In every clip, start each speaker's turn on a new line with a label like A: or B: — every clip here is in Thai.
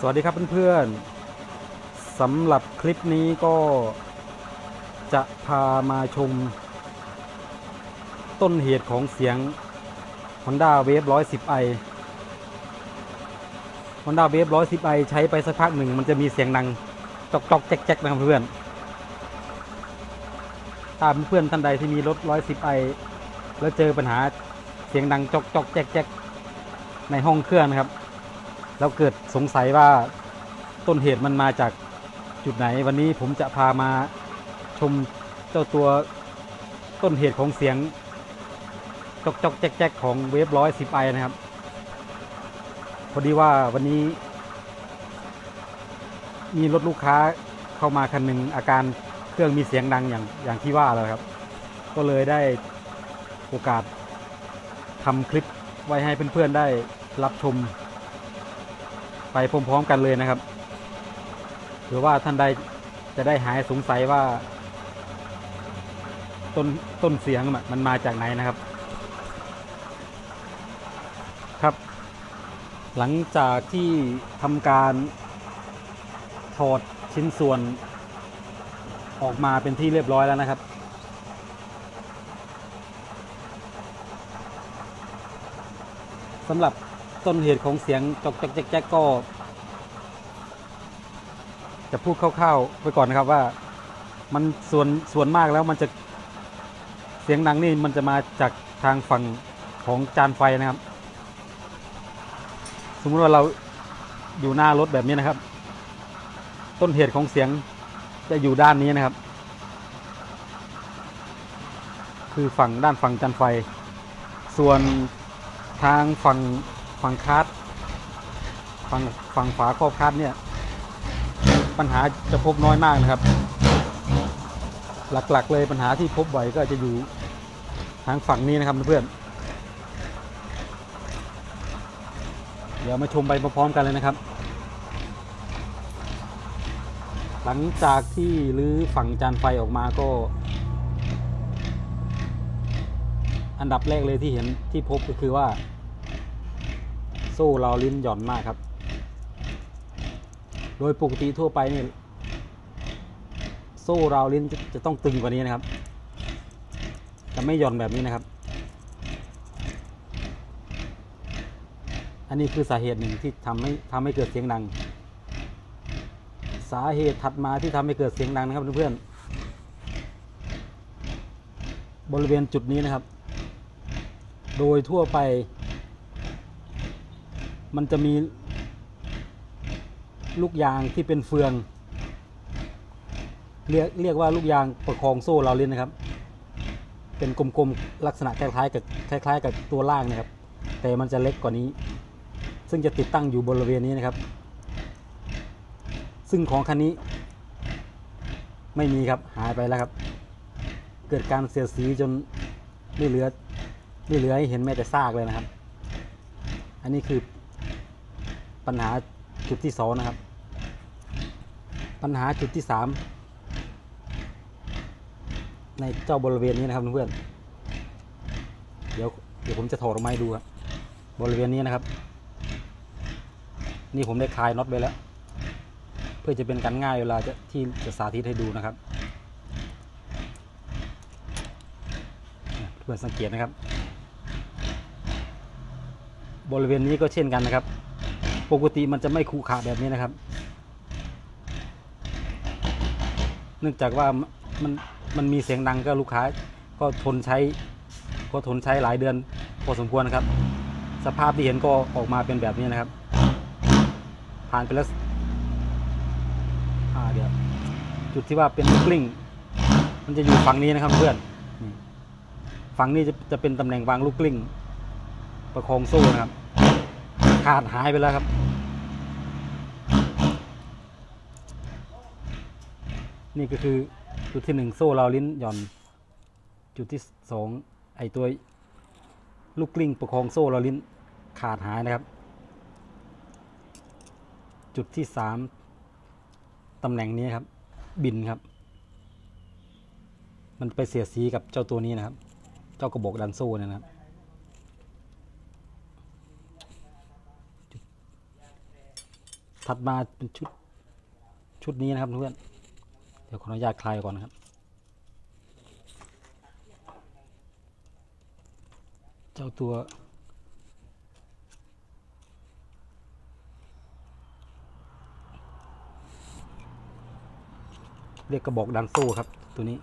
A: วัสดีครับเพื่อนๆสำหรับคลิปนี้ก็จะพามาชมต้นเหตุของเสียง Honda Wave 110i Honda Wave 110i ใช้ไปสักพักหนึ่งมันจะมีเสียงดังจอกๆแจ๊กๆนะครับเพื่อนถ้าเพื่อนท่านใดที่มีรถ 110i แล้วเจอปัญหาเสียงดังจอกๆแจ๊กๆในห้องเครื่องนะครับแล้วเกิดสงสัยว่าต้นเหตุมันมาจากจุดไหนวันนี้ผมจะพามาชมเจ้าตัวต้นเหตุของเสียงจอกแจ๊กของเวฟ110iนะครับพอดีว่าวันนี้มีรถลูกค้าเข้ามาคันหนึ่งอาการเครื่องมีเสียงดังอย่างที่ว่าเลยครับก็เลยได้โอกาสทำคลิปไว้ให้เพื่อนๆได้รับชมไปพร้อมๆกันเลยนะครับหรือว่าท่านใดจะได้หายสงสัยว่าต้นเสียงมันมาจากไหนนะครับครับหลังจากที่ทำการถอดชิ้นส่วนออกมาเป็นที่เรียบร้อยแล้วนะครับสำหรับต้นเหตุของเสียงจอกแจ๊กก็จะพูดคร่าวๆไปก่อนนะครับว่ามันส่วนมากแล้วมันจะเสียงดังนี่มันจะมาจากทางฝั่งของจานไฟนะครับสมมุติว่าเราอยู่หน้ารถแบบนี้นะครับต้นเหตุของเสียงจะอยู่ด้านนี้นะครับคือด้านฝั่งจานไฟส่วนทางฝั่งคาร์ดฝั่งฝาครอบคาร์ดเนี่ยปัญหาจะพบน้อยมากนะครับหลักๆเลยปัญหาที่พบบ่อยก็จะอยู่ทางฝั่งนี้นะครับเพื่อนเดี๋ยวมาชมไปพร้อมๆกันเลยนะครับหลังจากที่รื้อฝั่งจานไฟออกมาก็อันดับแรกเลยที่เห็นที่พบก็คือว่าโซ่ราวลิ้นหย่อนมากครับโดยปกติทั่วไปนี่โซ่ราวลิ้นจะต้องตึงกว่านี้นะครับจะไม่หย่อนแบบนี้นะครับอันนี้คือสาเหตุหนึ่งที่ทำให้เกิดเสียงดังสาเหตุถัดมาที่ทำให้เกิดเสียงดังนะครับเพื่อนๆบริเวณจุดนี้นะครับโดยทั่วไปมันจะมีลูกยางที่เป็นเฟืองเรียกว่าลูกยางประคองโซ่ราวลิ้นนะครับเป็นกลมๆลักษณะคล้ายกับตัวล่างนะครับแต่มันจะเล็กกว่านี้ซึ่งจะติดตั้งอยู่บริเวณนี้นะครับซึ่งของคันนี้ไม่มีครับหายไปแล้วครับเกิดการเสียดสีจนไม่เหลือให้เห็นแม้แต่ซากเลยนะครับอันนี้คือปัญหาจุดที่2นะครับปัญหาจุดที่3ในเจ้าบริเวณนี้นะครับเพื่อนเดี๋ยวผมจะถอดออกมาให้ดูครับบริเวณนี้นะครับนี่ผมได้คลายน็อตไปแล้วเพื่อจะเป็นการง่ายเวลาที่จะสาธิตให้ดูนะครับเพื่อนสังเกตนะครับบริเวณนี้ก็เช่นกันนะครับปกติมันจะไม่ขรุขระแบบนี้นะครับเนื่องจากว่ามันมีเสียงดังก็ลูกค้าก็ทนใช้หลายเดือนพอสมควรนะครับสภาพที่เห็นก็ออกมาเป็นแบบนี้นะครับผ่านไปแล้วเดี๋ยวจุดที่ว่าเป็นลูกกลิ้งมันจะอยู่ฝั่งนี้นะครับเพื่อนฝั่งนี้จะเป็นตำแหน่งวางลูกกลิ้งประคองโซ่นะครับขาดหายไปแล้วครับนี่ก็คือจุดที่1โซ่ราวลิ้นหย่อนจุดที่2ไอตัวลูกกลิ้งประคองโซ่ราวลิ้นขาดหายนะครับจุดที่3ตำแหน่งนี้ครับบินครับมันไปเสียดสีกับเจ้าตัวนี้นะครับเจ้ากระบอกดันโซ่เนี่ยนะครับถัดมาเป็นชุดนี้นะครับเพื่อนเดี๋ยวขออนุญาตคลายก่อนนะครับเจ้าตัวเรียกกระบอกดันโซ่ครับตัวนี้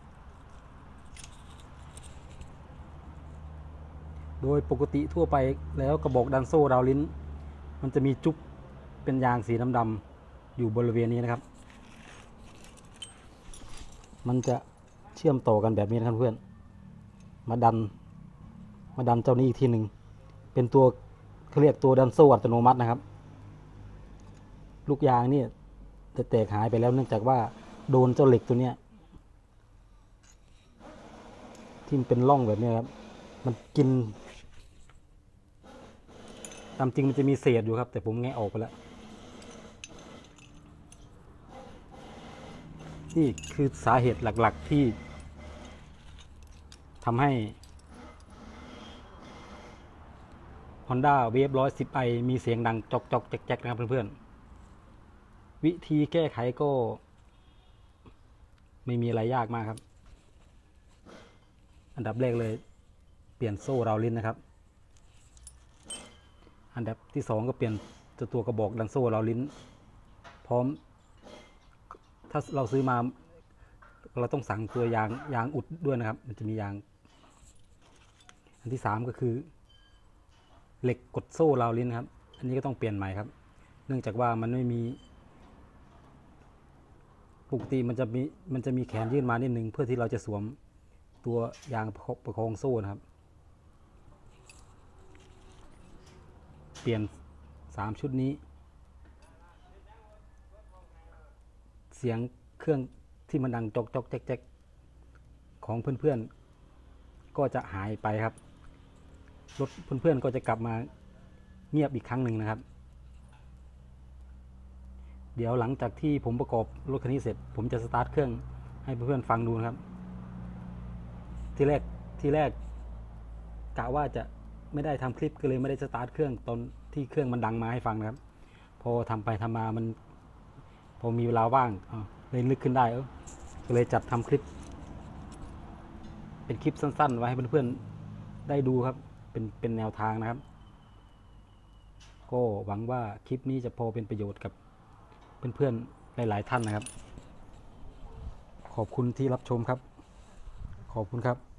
A: โดยปกติทั่วไปแล้วกระบอกดันโซ่ราวลิ้นมันจะมีจุ๊บเป็นยางสีดำๆอยู่บริเวณนี้นะครับมันจะเชื่อมต่อกันแบบนี้นะครับเพื่อนมาดันเจ้านี้อีกทีหนึ่งเป็นตัวเขาเรียกตัวดันโซ่อัตโนมัตินะครับลูกยางนี่จะแตกหายไปแล้วเนื่องจากว่าโดนเจ้าเหล็กตัวเนี้ยที่มันเป็นร่องแบบนี้ครับมันกินตามจริงมันจะมีเศษอยู่ครับแต่ผมแงะออกไปแล้วนี่คือสาเหตุหลักๆที่ทำให้ Honda Wave 110i มีเสียงดังจอกแจ๊กนะครับเพื่อนๆวิธีแก้ไขก็ไม่มีอะไรยากมากครับอันดับแรกเลยเปลี่ยนโซ่ราวลิ้นนะครับอันดับที่2ก็เปลี่ยนตัวกระบอกดันโซ่ราวลิ้นพร้อมถ้าเราซื้อมาเราต้องสั่งตัวยางอุดด้วยนะครับมันจะมียางอันที่3ก็คือเหล็กกดโซ่ราวลิ้นครับอันนี้ก็ต้องเปลี่ยนใหม่ครับเนื่องจากว่ามันไม่มีปกติมันจะมีแขนยื่นมานิดนึงเพื่อที่เราจะสวมตัวยางประคองโซ่นะครับเปลี่ยน3ชุดนี้เสียงเครื่องที่มันดังจอกแจ๊กของเพื่อนๆก็จะหายไปครับรถเพื่อนๆก็จะกลับมาเงียบอีกครั้งหนึ่งนะครับเดี๋ยวหลังจากที่ผมประกอบรถคันนี้เสร็จผมจะสตาร์ทเครื่องให้เพื่อนๆฟังดูนะครับที่แรกกะว่าจะไม่ได้ทำคลิปก็เลยไม่ได้สตาร์ทเครื่องตอนที่เครื่องมันดังมาให้ฟังนะครับพอทำไปทำมามันพอมีเวลาว่างเลยนึกขึ้นได้ก็เลยจัดทำคลิปเป็นคลิปสั้นๆไว้ให้เพื่อนๆได้ดูครับเป็นแนวทางนะครับก็หวังว่าคลิปนี้จะพอเป็นประโยชน์กับเพื่อนๆหลายๆท่านนะครับขอบคุณที่รับชมครับขอบคุณครับ